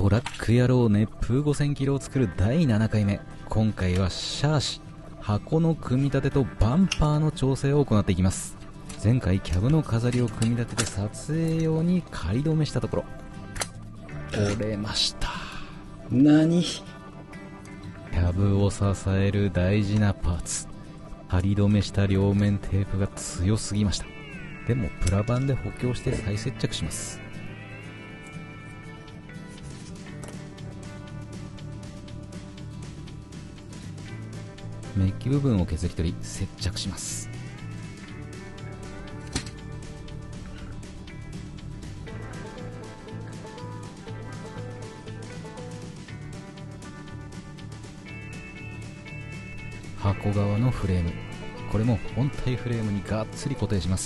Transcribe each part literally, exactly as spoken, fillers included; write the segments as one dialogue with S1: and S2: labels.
S1: トラック野郎熱風ごせんキロを作るだいななかいめ。今回はシャーシ箱の組み立てとバンパーの調整を行っていきます。前回キャブの飾りを組み立てて撮影用に仮止めしたところ折れました。
S2: 何？
S1: キャブを支える大事なパーツ、仮止めした両面テープが強すぎました。でもプラ板で補強して再接着します。メッキ部分を削り取り接着します。箱側のフレーム、これも本体フレームにがっつり固定します。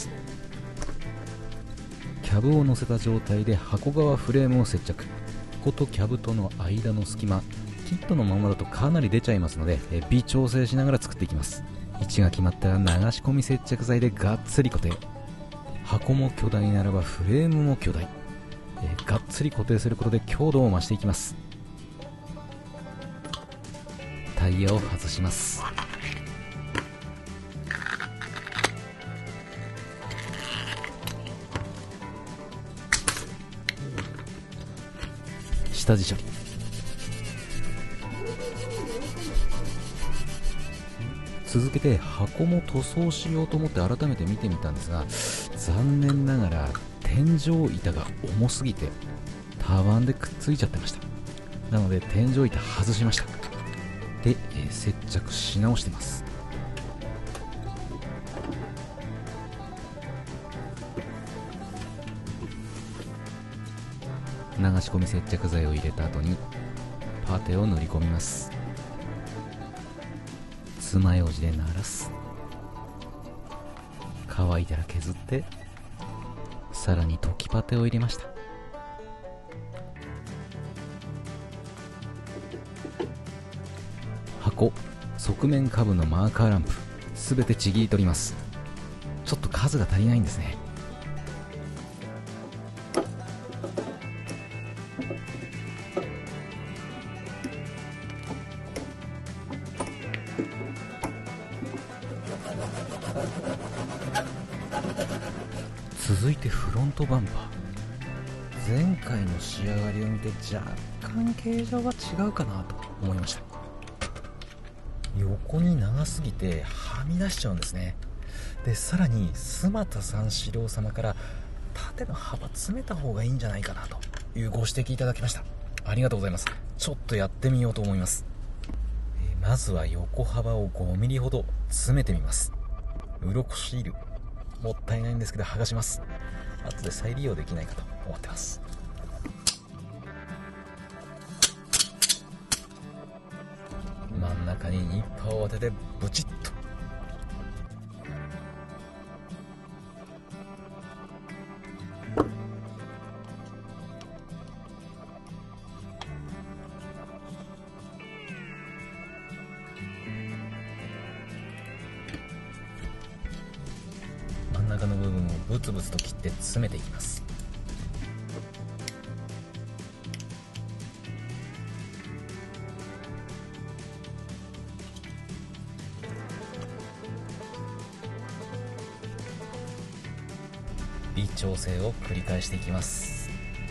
S1: キャブを乗せた状態で箱側フレームを接着。こことキャブとの間の隙間、キットのままだとかなり出ちゃいますので、え微調整しながら作っていきます。位置が決まったら流し込み接着剤でがっつり固定。箱も巨大ならばフレームも巨大、えがっつり固定することで強度を増していきます。タイヤを外します。下地処理。続けて箱も塗装しようと思って改めて見てみたんですが、残念ながら天井板が重すぎてタワンでくっついちゃってました。なので天井板外しました。で、えー、接着し直してます。流し込み接着剤を入れた後にパテを塗り込みます。爪楊枝で鳴らす。乾いたら削って、さらに溶きパテを入れました。箱、側面下部のマーカーランプすべてちぎり取ります。ちょっと数が足りないんですね。続いてフロントバンパー。前回の仕上がりを見て若干形状が違うかなと思いました。横に長すぎてはみ出しちゃうんですね。でさらに須又三四郎様から縦の幅詰めた方がいいんじゃないかなというご指摘いただきました。ありがとうございます。ちょっとやってみようと思います。えー、まずは横幅をごミリほど詰めてみます。鱗シールもったいないんですけど剥がします。後で再利用できないかと思ってます。真ん中にニッパーを当ててブチッと。真ん中の部分をブツブツと切って詰めていきます。微調整を繰り返していきます。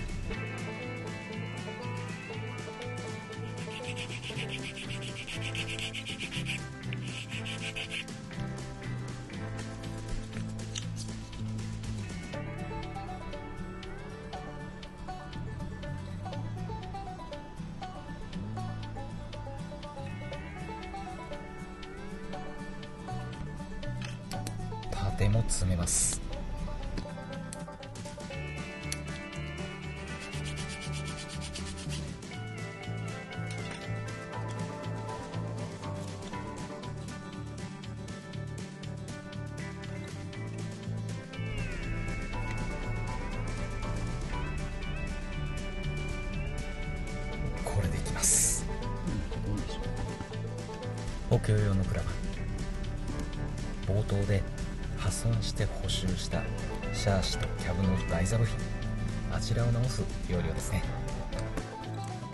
S1: 縦も詰めます。これでいきます。補強用のプラ板、冒頭で破損して補修したシャーシとキャブの台座部品、あちらを直す要領ですね。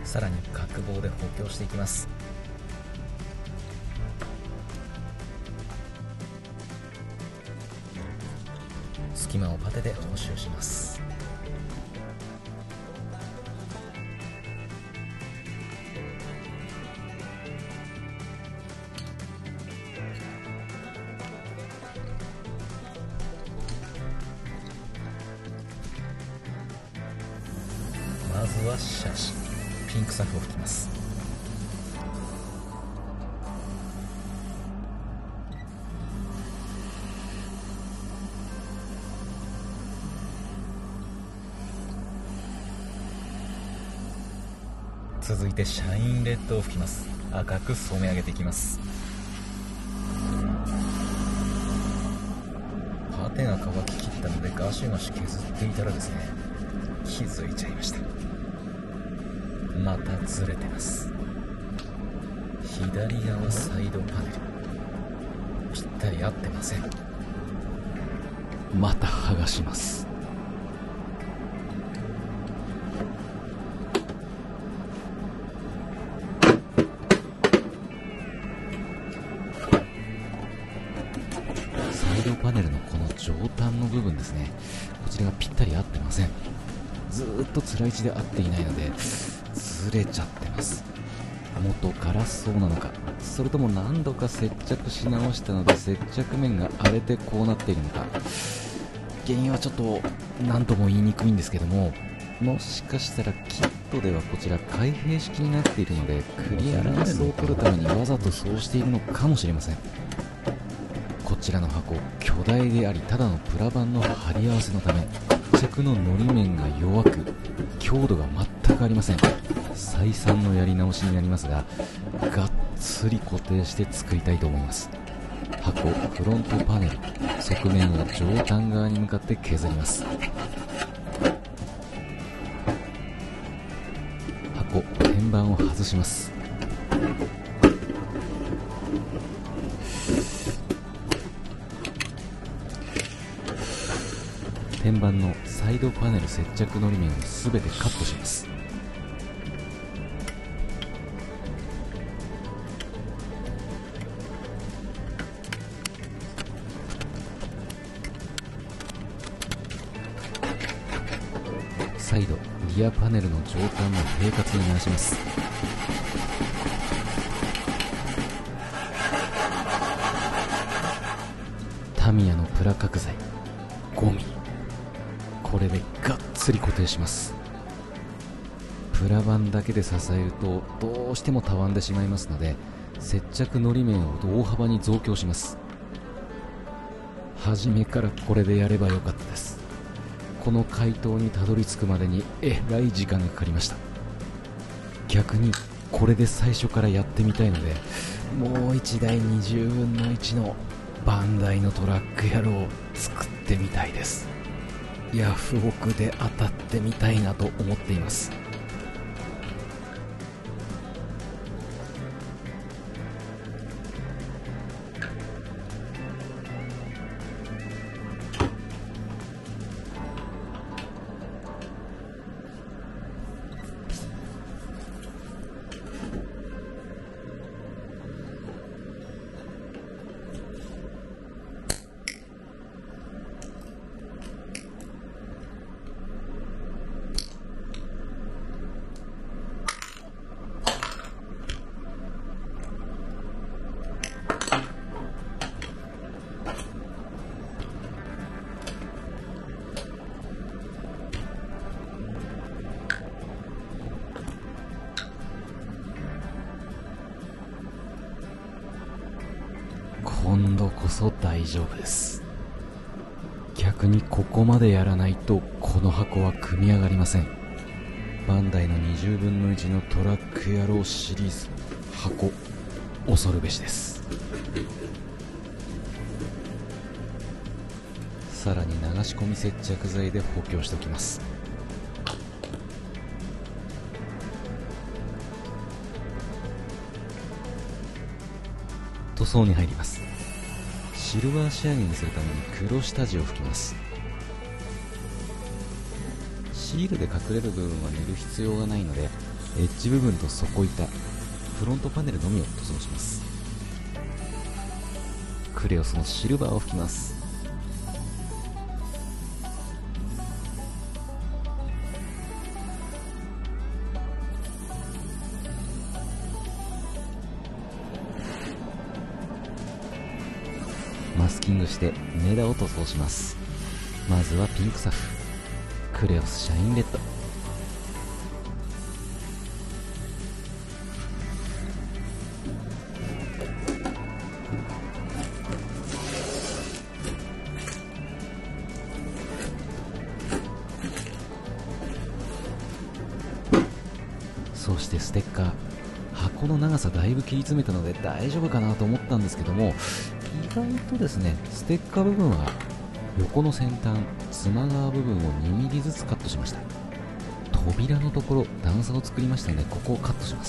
S1: さらに角棒で補強していきます。隙間をパテで補修します。まずはシャシ、ピンクサフを吹きます。続いてシャインレッドを吹きます。赤く染め上げていきます。パテが乾ききったのでガシガシ削っていたらですね、気づいちゃいました。またずれてます。左側サイドパネルぴったり合ってません。また剥がします。サイドパネルのこの上端の部分ですね、こちらがぴったり合ってません。ずーっとつらい位置で合っていないのでずれちゃってます。元からそうなのか、それとも何度か接着し直したので接着面が荒れてこうなっているのか、原因はちょっと何とも言いにくいんですけども、もしかしたらキットではこちら開閉式になっているのでクリアランスを取るためにわざとそうしているのかもしれません。こちらの箱巨大でありただのプラ板の貼り合わせのため接着ののり面が弱く強度が全くありません。再三のやり直しになりますが、がっつり固定して作りたいと思います。箱フロントパネル側面を上端側に向かって削ります。箱天板を外します。天板のサイドパネル接着のり面をすべてカットします。サイドリアパネルの上端の平滑に回します。タミヤのプラ角材ごミリ、これでがっつり固定します。プラ板だけで支えるとどうしてもたわんでしまいますので接着のり面を大幅に増強します。初めからこれでやればよかったです。この回答にたどり着くまでにえらい時間がかかりました。逆にこれで最初からやってみたいので、もういちだいにじゅうぶんのいちのバンダイのトラック野郎を作ってみたいです。ヤフオクで当たってみたいなと思っています。今度こそ大丈夫です。逆にここまでやらないとこの箱は組み上がりません。バンダイのにじゅうぶんのいちのトラック野郎シリーズ箱恐るべしです。さらに流し込み接着剤で補強しておきます。塗装に入ります。シルバー仕上げにするために黒下地を拭きます。シールで隠れる部分は塗る必要がないのでエッジ部分と底板、フロントパネルのみを塗装します。クレオスのシルバーを吹きます。マスキングしてネダを塗装します。まずはピンクサフ、クレオスシャインレッド、そしてステッカー、箱の長さだいぶ切り詰めたので大丈夫かなと思ったんですけども、意外とですね、ステッカー部分は横の先端、つま側部分をにミリずつカットしました。扉のところ段差を作りましたので、ここをカットします。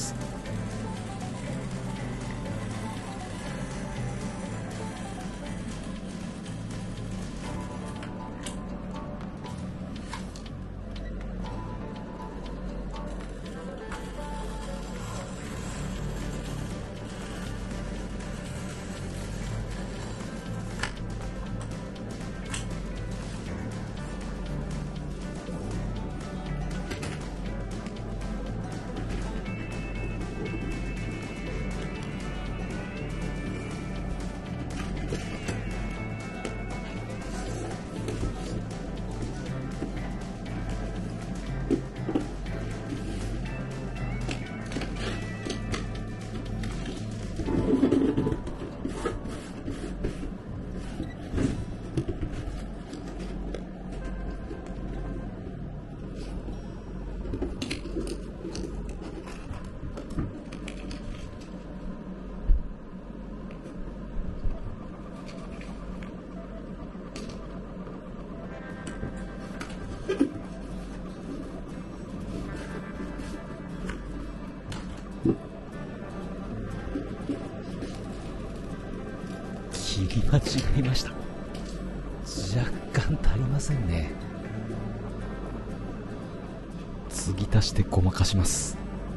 S1: 切り間違えました。若干足りませんね。継ぎ足してごまかします。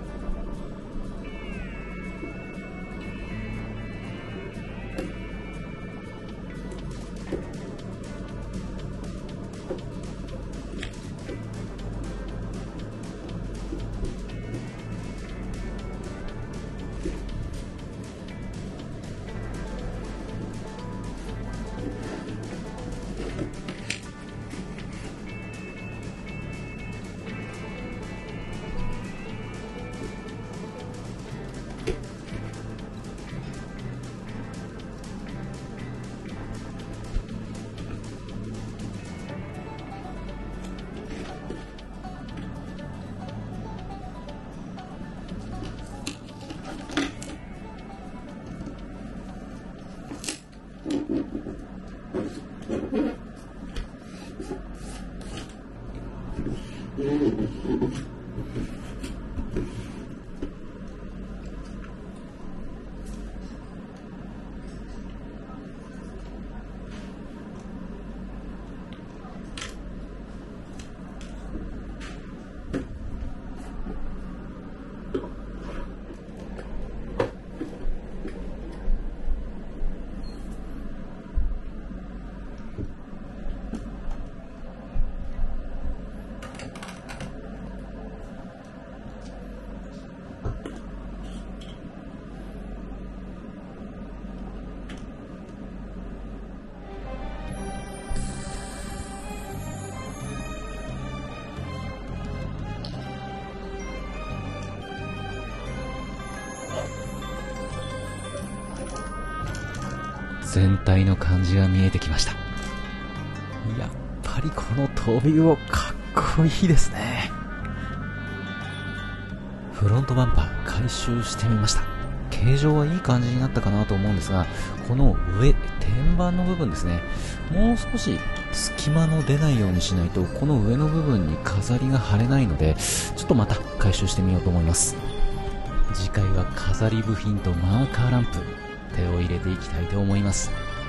S1: 全体の感じが見えてきました。やっぱりこのトビウオかっこいいですね。フロントバンパー回収してみました。形状はいい感じになったかなと思うんですが、この上、天板の部分ですね、もう少し隙間の出ないようにしないとこの上の部分に飾りが貼れないので、ちょっとまた回収してみようと思います。次回は飾り部品とマーカーランプ、手を入れていきたいと思います。